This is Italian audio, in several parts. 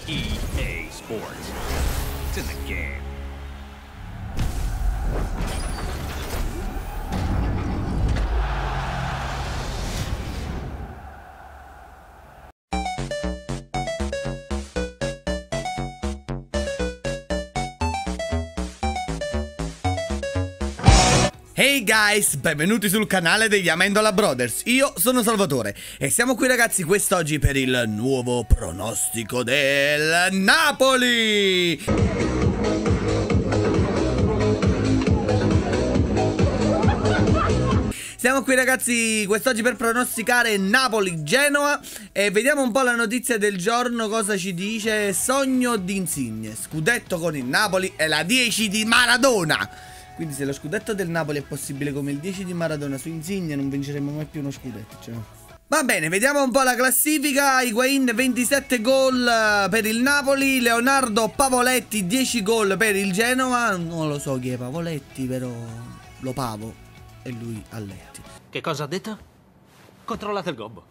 EA Sports. It's in the game. Hey guys, benvenuti sul canale degli Amendola Brothers. Io sono Salvatore e siamo qui ragazzi quest'oggi per il nuovo pronostico del Napoli. Siamo qui ragazzi quest'oggi per pronosticare Napoli-Genoa e vediamo un po' la notizia del giorno, cosa ci dice. Sogno di Insigne, scudetto con il Napoli e la 10 di Maradona. Quindi se lo scudetto del Napoli è possibile come il 10 di Maradona su Insigne, non vinceremo mai più uno scudetto, cioè. Va bene, vediamo un po' la classifica. Higuain 27 gol per il Napoli, Leonardo Pavoletti 10 gol per il Genoa. Non lo so chi è Pavoletti, però lo pavo e lui a letti. Che cosa ha detto? Controllate il gobbo.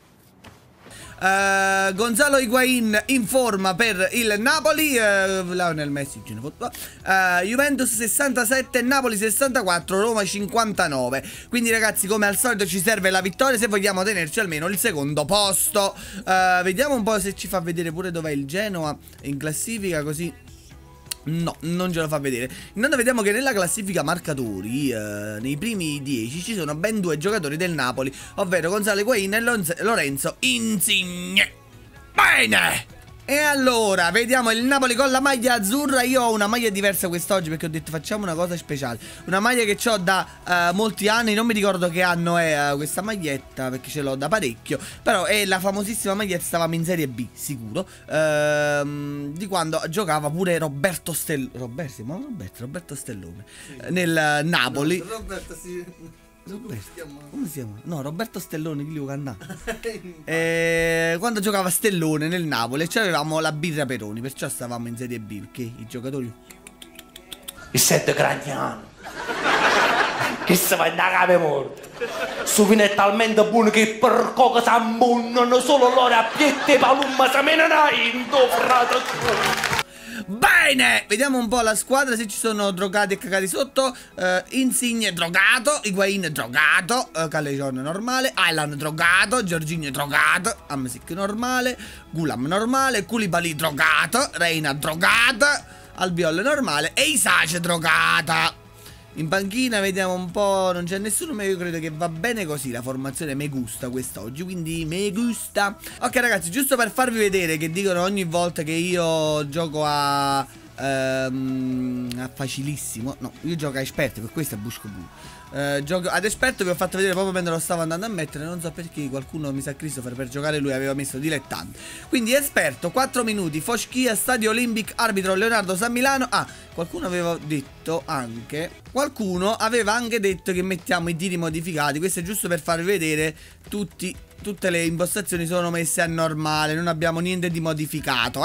Gonzalo Higuain in forma per il Napoli, Lionel Messi Juventus 67, Napoli 64, Roma 59. Quindi ragazzi, come al solito ci serve la vittoria se vogliamo tenerci almeno il secondo posto. Vediamo un po' se ci fa vedere pure dov'è il Genoa in classifica, così. No, non ce lo fa vedere. Intanto vediamo che nella classifica marcatori nei primi 10 ci sono ben 2 giocatori del Napoli, ovvero Gonzalo Higuain e Lorenzo Insigne. Bene! E allora, vediamo il Napoli con la maglia azzurra. Io ho una maglia diversa quest'oggi perché ho detto facciamo una cosa speciale. Una maglia che ho da molti anni, non mi ricordo che anno è questa maglietta perché ce l'ho da parecchio. Però è la famosissima maglietta, stavamo in Serie B, sicuro, di quando giocava pure Roberto Stellone. Roberto Stellone nel Napoli. No, Roberto si... Come si chiama? No, Roberto Stellone, chi lo canna? Quando giocava Stellone nel Napoli e avevamo la birra Peroni, perciò stavamo in Serie B, perché i giocatori... Il 7 Gragnano che si va in cave morte. Su vino è talmente buono che per cosa si ambunnano solo loro a piette palumma se me ne in tuo frate. Bene, vediamo un po' la squadra, se ci sono drogati e cagati sotto. Insigne drogato, Higuain drogato, Calejon normale, Aylan drogato, Jorginho drogato, Hamsik normale, Gulam normale, Koulibaly drogato, Reina drogata, Albiol normale e Isace drogata. In panchina vediamo un po', non c'è nessuno, ma io credo che va bene così la formazione, me gusta quest'oggi, quindi me gusta. Ok ragazzi, giusto per farvi vedere che dicono ogni volta che io gioco a facilissimo. No, io gioco a esperto, per questo è Busco Blu. Gioco ad esperto, vi ho fatto vedere proprio mentre lo stavo andando a mettere. Non so perché qualcuno mi sa Christopher per giocare lui aveva messo dilettante. Quindi esperto, 4 minuti, Foschia, Stadio Olimpic, arbitro Leonardo San Milano. Ah, qualcuno aveva detto anche che mettiamo i tiri modificati. Questo è giusto per farvi vedere tutte le impostazioni sono messe a normale, non abbiamo niente di modificato,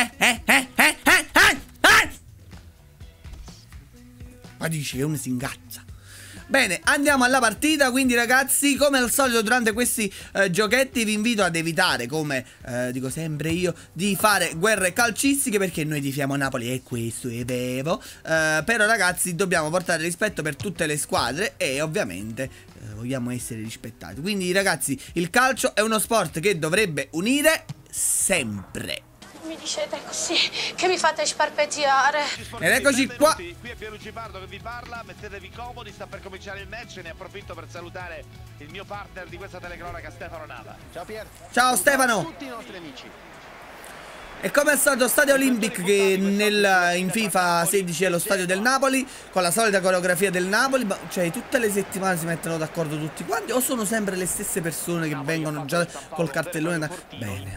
Ma dice che uno si ingazza. Bene, andiamo alla partita. Quindi ragazzi, come al solito durante questi giochetti vi invito ad evitare, come dico sempre io, di fare guerre calcistiche, perché noi tifiamo Napoli e questo è vero. Però ragazzi dobbiamo portare rispetto per tutte le squadre e ovviamente vogliamo essere rispettati. Quindi ragazzi, il calcio è uno sport che dovrebbe unire sempre. Mi dicete così che mi fate sparpeggiare. Ed eccoci qua. Qui è Pierluigi Pardo che vi parla, mettetevi comodi, sta per cominciare il match e ne approfitto per salutare il mio partner di questa telecronaca, Stefano Nava. Ciao Pier. Ciao Stefano. Tutti i nostri amici. E come al solito Stadio Olimpic, che in FIFA 16 è lo stadio del Napoli, con la solita coreografia del Napoli. Cioè tutte le settimane si mettono d'accordo tutti quanti o sono sempre le stesse persone che vengono già col cartellone da... Bene.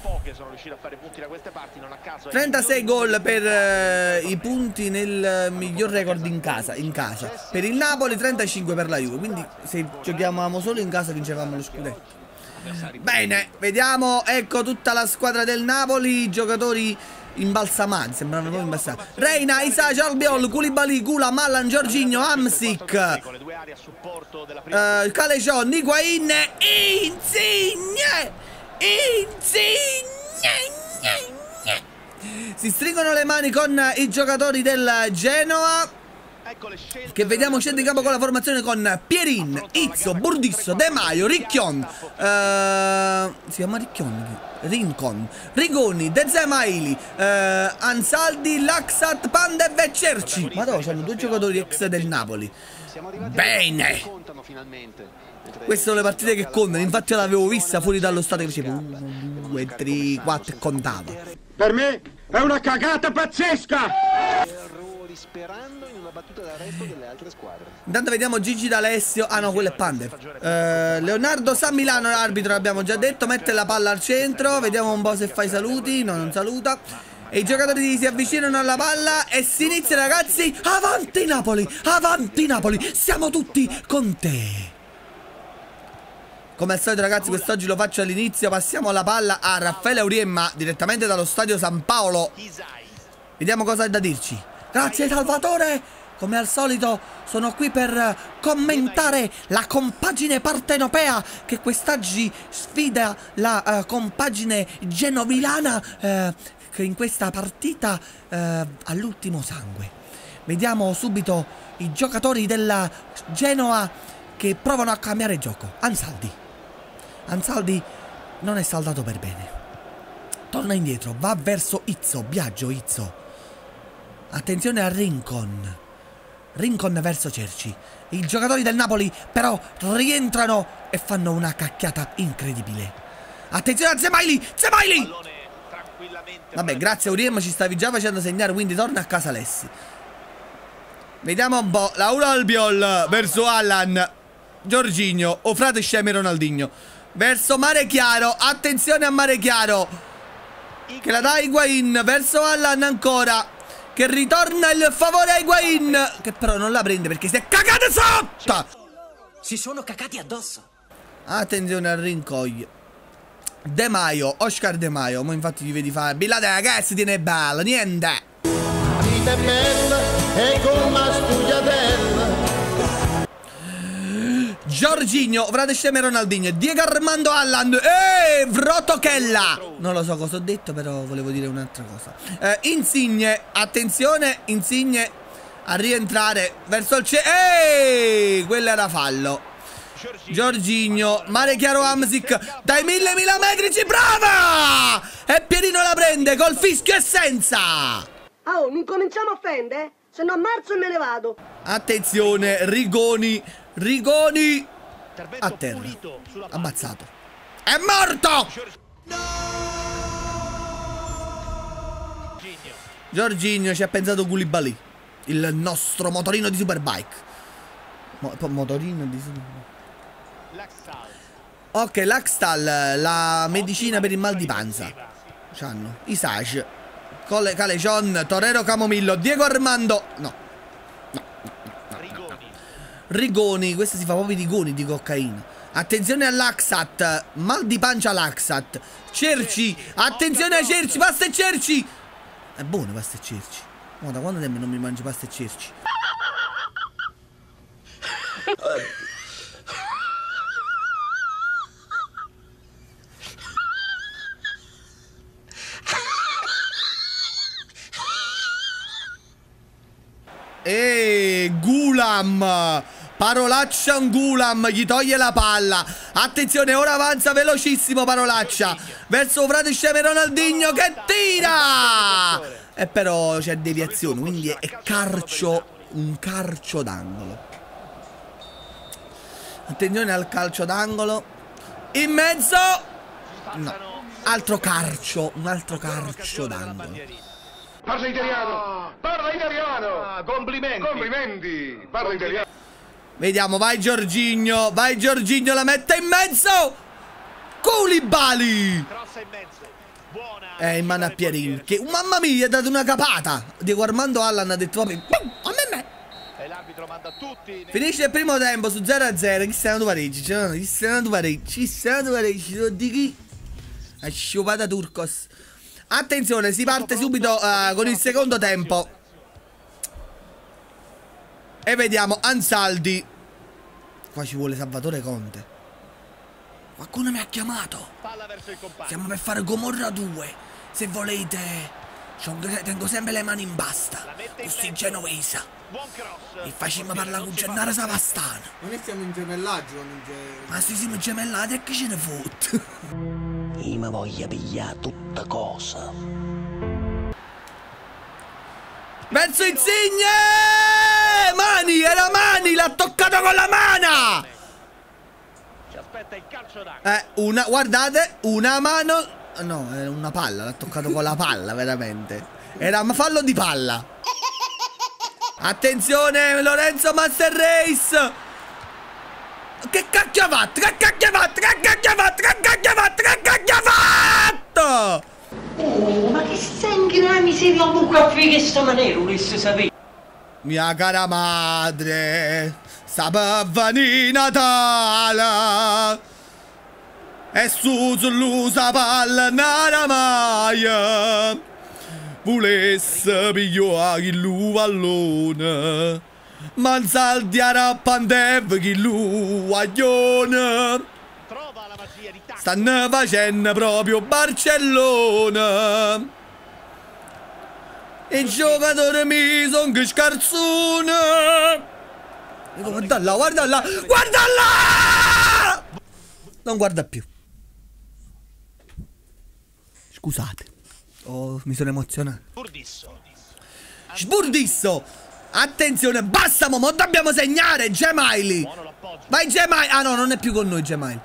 36 gol per i punti nel miglior record in casa. Per il Napoli 35 per la Juve. Quindi se giocavamo solo in casa vincevamo lo scudetto. Bene, vediamo, ecco tutta la squadra del Napoli, giocatori imbalsamati, sembrano proprio imbalsamati. Reina, Isace, Albiol, Koulibaly, Gulam, Aylan, Jorginho, Hamsik, Calejon, Higuain, Insigne. Si stringono le mani con i giocatori del Genoa, che vediamo scendere in campo con la formazione con Pierin, Izzo, Burdisso, De Maio, Ricchion, si chiama Ricchion, Rincon, Rigoni, De Zemaili, Ansaldi, Laxat, Pandev e Cerci. Ma no, c'hanno 2 giocatori ex del Napoli. Bene. Queste sono le partite che contano. Infatti io l'avevo vista fuori dallo stadio che facevo 1, 2, 3, 4 e contava. Per me è una cagata pazzesca. Sperando in una battuta d'arresto delle altre squadre. Intanto vediamo Gigi D'Alessio. Ah no, quello è Pandev. Leonardo San Milano, l'arbitro, l'abbiamo già detto. Mette la palla al centro. Vediamo un po' se fa i saluti. No, non saluta. E i giocatori si avvicinano alla palla e si inizia, ragazzi. Avanti Napoli, avanti Napoli. Siamo tutti con te. Come al solito, ragazzi, quest'oggi lo faccio all'inizio. Passiamo la palla a Raffaele Auriemma direttamente dallo stadio San Paolo. Vediamo cosa ha da dirci. Grazie Salvatore, come al solito sono qui per commentare la compagine partenopea che quest'oggi sfida la compagine genovilana che in questa partita all'ultimo sangue. Vediamo subito i giocatori della Genoa che provano a cambiare gioco. Ansaldi non è saldato per bene. Torna indietro, va verso Izzo, Biagio, Izzo. Attenzione a Rincon verso Cerci. I giocatori del Napoli però rientrano e fanno una cacchiata incredibile. Attenzione a Zemaili. Vabbè, grazie Auriem, ci stavi già facendo segnare, quindi torna a casa Alessi. Vediamo un po'. Laura Albiol verso Allan, Jorginho, o frate scemi Ronaldinho. Verso Mare Chiaro. Attenzione a Mare Chiaro, che la dà a Higuain. Verso Allan ancora, che ritorna il favore a Higuain, che però non la prende perché si è cagato sotto. Si sono cacati addosso. Attenzione al Rincon. De Maio, Oscar De Maio. Ma infatti gli vedi fare Bilate ragazzi, tiene bella, niente. Vita è bella e con la studiatella. Jorginho, frate scemi Ronaldinho, Diego Armando Allan, Vrotochella. Non lo so cosa ho detto, però volevo dire un'altra cosa. Insigne, attenzione, Insigne a rientrare verso il quello era fallo. Jorginho, Mare Chiaro Hamsik, dai 1000 metri ci prova! E Pierino la prende col fischio e senza. Oh, non cominciamo a offendere, se no ammazzo e me ne vado. Attenzione, Rigoni a terra, ammazzato. È morto! Jorginho ci ha pensato Koulibaly, il nostro motorino di Superbike. Motorino di Superbike. Ok, Laxtal, la medicina per il mal di panza. C'hanno Isage, Calecion, Torero Camomillo, Diego Armando. No. Rigoni, questo si fa proprio di goni di cocaina. Attenzione a Laxat, mal di pancia Laxat. Cerci, attenzione a Cerci, pasta e Cerci. È buono pasta e Cerci. Ma da quando tempo non mi mangio pasta e Cerci? Gulam, Parolaccia Gulam, gli toglie la palla. Attenzione, ora avanza velocissimo Parolaccia verso frate sceme Ronaldinho che tira. E però c'è deviazione, quindi è calcio, un calcio d'angolo. Attenzione al calcio d'angolo. In mezzo. No, altro calcio, un altro calcio d'angolo. Parla italiano! Parla italiano! Complimenti! Parla italiano! Vediamo, vai Jorginho, la mette in mezzo! Koulibaly! In mano a Pierin, che mamma mia, gli ha dato una capata. Diego Armando Allan ha detto vabbè, a me. E l'arbitro manda tutti. Finisce il primo tempo su 0-0. Chi stanno due pareggi? Chi stanno due pareggi? Di chi? A sciupata Turcos. Attenzione, si parte subito con il secondo tempo. E vediamo Ansaldi. Qua ci vuole Salvatore Conte. Qualcuno mi ha chiamato. Siamo per fare Gomorra 2. Se volete Tengo sempre le mani in basta. Così genovese. E facciamo parlare con Gennaro Savastano. Non siamo in gemellaggio, non ma se siamo gemellati e che ce ne fotte? Io mi voglio pigliare tutta cosa. Verso Insigne! Mani, era Mani, l'ha toccato con la mano! Ci aspetta il calcio d'angolo. Guardate, una mano. No, era una palla, l'ha toccato con la palla, veramente. Era un fallo di palla. Attenzione, Lorenzo Master Race! Che cacchio ha fatto? Che cacchio ha fatto? Che cacchio ha fatto? Che cacchio ha fatto? Che cacchio ha fatto? Oh, ma che sangue miseria comunque a fare sta maniera, volesse sapere. Mia cara madre, sapeva di Natale e su sull'usa palla nara maia volesse pigliare il pallone ma saldi a rappandev chi guaglione. Stanno facendo proprio Barcellona. E il giocatore mi son che scarzone. Guarda là, guarda là, guarda là! Non guarda più. Scusate. Mi sono emozionato. Sburdisso. Attenzione, basta mo dobbiamo segnare Gemaili. Vai Gemaili. Ah no, non è più con noi Gemaili.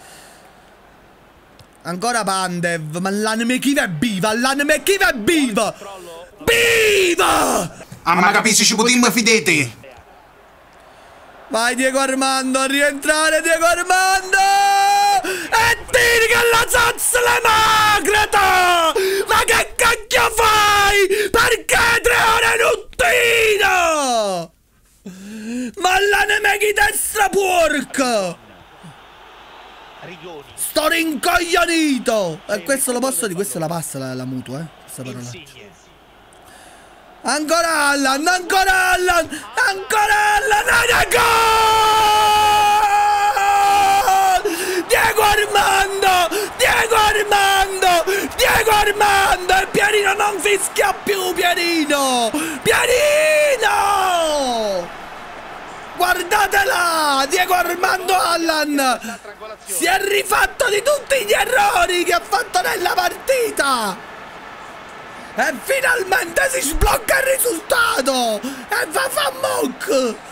Ancora Pandev. Ma l'anime chi è viva. L'anime chi è viva. Viva! Ah, ma capisci, ci potremmo fidete. Vai Diego Armando a rientrare, Diego Armando! E tiri che la zazza le magrata! Ma che cacchio fai? Perché 3 ore nuttino? Ma la nemeghi destra porca! Sto rincoglionito! E questo lo posso dire, questa la passa la mutua, questa parola. Ancora Allan, ancora Allan, ancora Allan, gol! Diego Armando, Diego Armando, Diego Armando, e Pierino non fischia più, Pierino, Pierino! Guardatela, Diego Armando Allan si è rifatto di tutti gli errori che ha fatto nella partita. E finalmente si sblocca il risultato! E va a fa mock!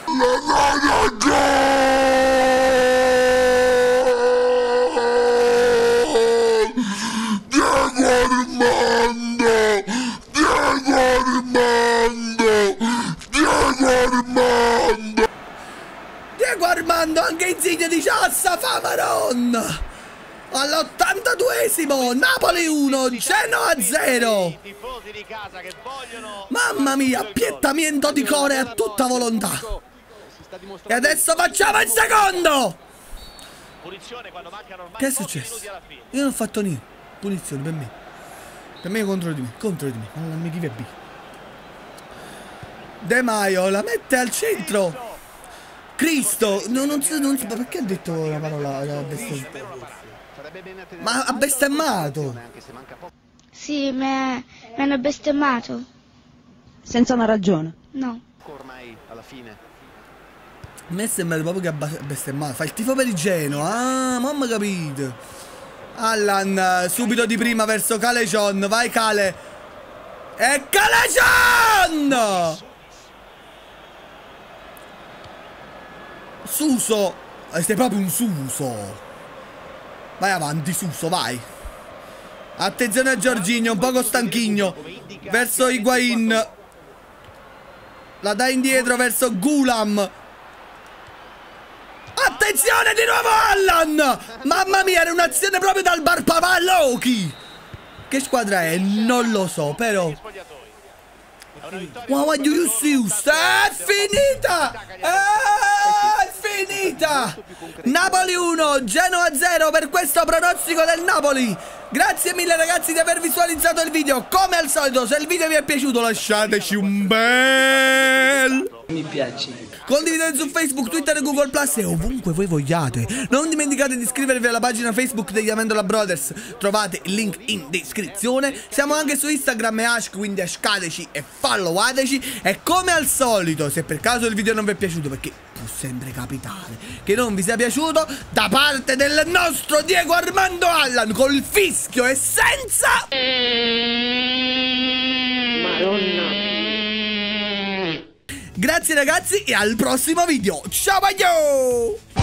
Diego Armando! Diego Armando! Diego Armando! Diego Armando anche Insigne di Ciassa fa Maron! All'82esimo, Napoli 1, Genoa 0. Mamma mia, appiettamento di cuore a tutta volontà. E adesso facciamo il secondo. Che è successo? Io non ho fatto niente. Punizione per me. Per me contro di me, contro di me. Non mi chiede B. De Maio la mette al centro. Cristo, non so perché ha detto la parola ma ha bestemmato. Sì, mi hanno bestemmato. Senza una ragione. No. Ormai alla fine. A me sembra proprio che ha bestemmato. Fa il tifo per il Genoa. Ah, mamma capito. Allan subito di prima verso Calecion. Vai Cale. E Calecion! Suso. Sei proprio un Suso. Vai avanti, Suso, vai. Attenzione a Giorginio, un poco stanchigno. Verso Higuain. La dà indietro verso Gulam. Attenzione di nuovo Allan. Mamma mia, era un'azione proprio dal bar Pavalochi. Che squadra è? Non lo so, però. Wow, you see? È finita! È finita! finita! Napoli 1, Genoa 0 per questo pronostico del Napoli. Grazie mille ragazzi di aver visualizzato il video. Come al solito, se il video vi è piaciuto lasciateci un bel mi piace. Condividete su Facebook, Twitter e Google Plus e ovunque voi vogliate. Non dimenticate di iscrivervi alla pagina Facebook degli Amendola Brothers. Trovate il link in descrizione. Siamo anche su Instagram e Ash, quindi ascateci e followateci. E come al solito, se per caso il video non vi è piaciuto, perché può sempre capitare che non vi sia piaciuto, da parte del nostro Diego Armando Allan, col fischio e senza Madonna. Grazie ragazzi e al prossimo video. Ciao, baio!